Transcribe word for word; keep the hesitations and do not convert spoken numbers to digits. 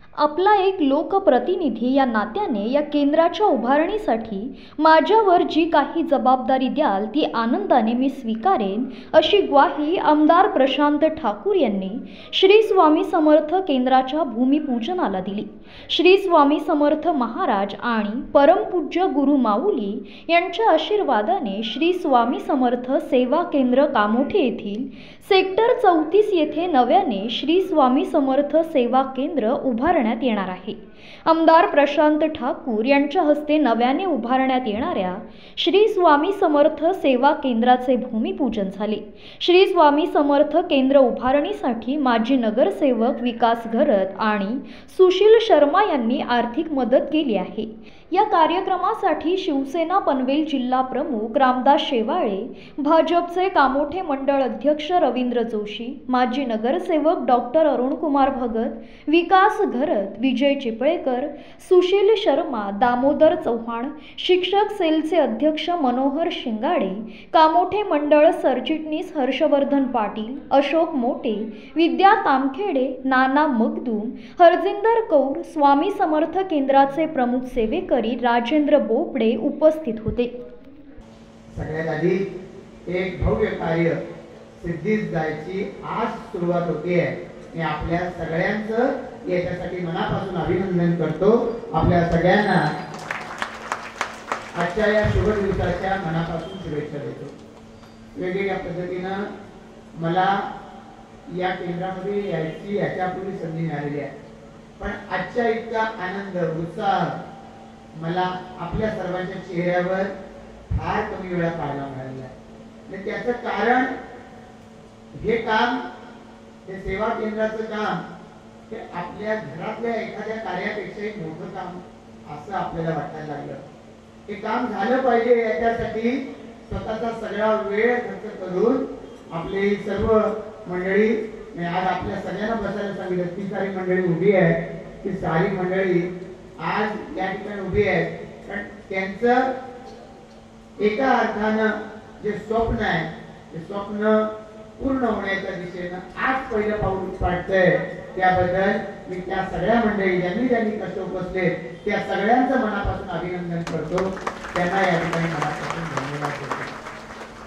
आपला एक लोकप्रतिनिधी या नात्याने या केंद्राच्या उभारणीसाठी माझ्यावर जी काही जबाबदारी द्याल ती आनंदाने मी स्वीकारेन, अशी ग्वाही आमदार प्रशांत ठाकूर यांनी श्री स्वामी समर्थ केंद्राच्या भूमिपूजनाला दिली। श्री स्वामी समर्थ महाराज आणि परमपूज्य गुरु माऊली यांच्या आशीर्वादाने श्री स्वामी समर्थ सेवा केंद्र कामोठे येथील सेक्टर चौतीस येथे नव्याने श्री स्वामी समर्थ सेवा केंद्र उभारण्यात येणार आहे। आमदार प्रशांत ठाकूर यांच्या हस्ते नव्याने उभारण्यात येणाऱ्या श्री स्वामी समर्थ सेवा केंद्राचे भूमिपूजन झाले। श्री स्वामी समर्थ केंद्र उभारणीसाठी माजी नगरसेवक विकास घरत आणि सुशील शर्मा यांनी आर्थिक मदत केली आहे। या कार्यक्रमासाठी शिवसेना पनवेल जिल्हा प्रमुख रामदास शेवाळे, भाजपचे कामोठे मंडळ अध्यक्ष रवींद्र जोशी, माजी नगरसेवक डॉक्टर अरुणकुमार भगत, विकास घरत, विजय चिपळेकर, सुशील शर्मा, दामोदर चव्हाण, शिक्षक सेलचे अध्यक्ष मनोहर शिंगाडे, कामोठे मंडळ सरचिटणीस हर्षवर्धन पाटील, अशोक मोटे, विद्या तामखेडे, नाना मगदूम, हरजिंदर कौर, स्वामी समर्थ केंद्राचे प्रमुख सेवेकरी राजेंद्र बोबडे उपस्थित होते। सगळ्यात आधी एक भव्य कार्य सिद्धीस जायची आज सुरुवात होते आहे। मी आपल्या सगळ्यांचं याच्यासाठी मनापासून अभिनंदन करतो। आपल्या सगळ्यांना आजच्या या शुभ दिवसाच्या मनापासून शुभेच्छा देतो। वेगवेगळ्या पद्धतीनं मला या केंद्रामध्ये यायची याच्यापूर्वी संधी मिळालेली आहे, पण आजच्या इतका आनंद उत्साह मला आपल्या सर्वांच्या चेहऱ्यावर फार कमी वेळा पाहायला मिळालेला आहे। आणि त्याचं कारण हे काम, हे सेवा केंद्राचं काम, हे आपल्या घरातल्या एखाद्या कार्यापेक्षा एक मोठं काम असं आपल्याला वाटायला लागलं। हे काम झालं पाहिजे याच्यासाठी स्वतःचा सगळा वेळ खर्च करून आपली सर्व मंडळी, मी आज आपल्या सगळ्यांना बसायला सांगितलं, ती सारी मंडळी उभी आहे, ती सारी मंडळी आज या ठिकाणी उभी आहे, पण त्यांचं एका अर्थानं जे स्वप्न आहे ते स्वप्न पूर्ण होण्याच्या दिशेनं आज पहिलं पाऊल पाडतंय। त्याबद्दल मी त्या सगळ्या मंडळी ज्यांनी ज्यांनी कष्ट उपसले त्या सगळ्यांचं मनापासून अभिनंदन करतो। त्यांना या ठिकाणी मनापासून